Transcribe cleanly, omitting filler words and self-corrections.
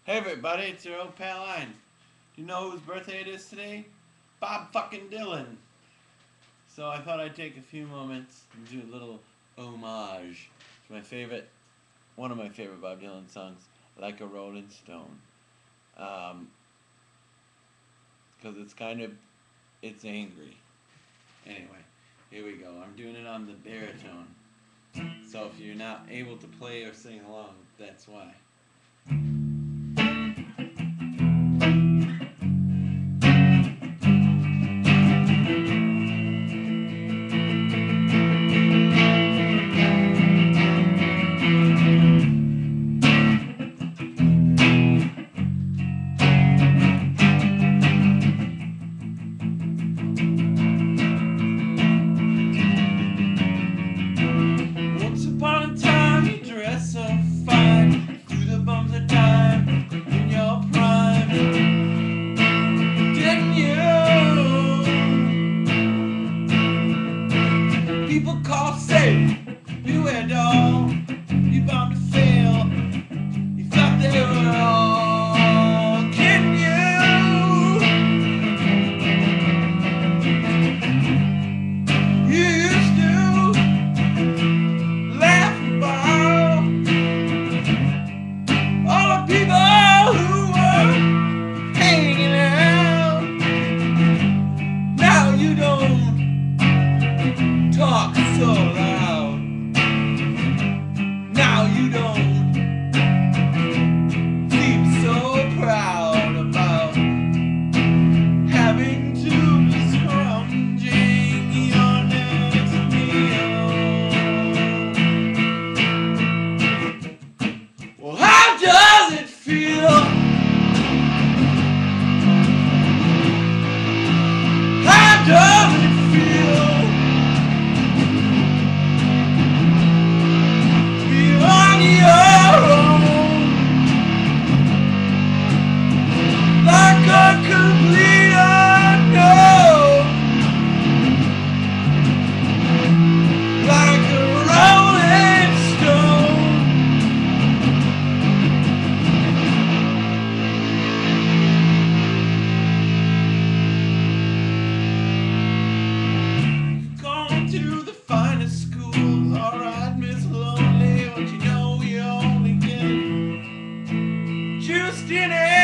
Hey everybody, it's your old pal Ian. Do you know whose birthday it is today? Bob fucking Dylan. So I thought I'd take a few moments and do a little homage to one of my favorite Bob Dylan songs, Like a Rolling Stone. Because it's angry. Anyway, here we go. I'm doing it on the baritone. So if you're not able to play or sing along, that's why. People call safe, beware doll, you bound to fail, you thought they were all kidding you. You used to laugh about all the people who were hanging out. Now you don't talk so loud. Now you don't seem so proud about having to be scrounging your next meal. Well, how does it feel? How does it feel? Like a complete unknown, like a rolling stone. You've gone to the finest schools, alright, Miss Lonely, but you know you only get just in it.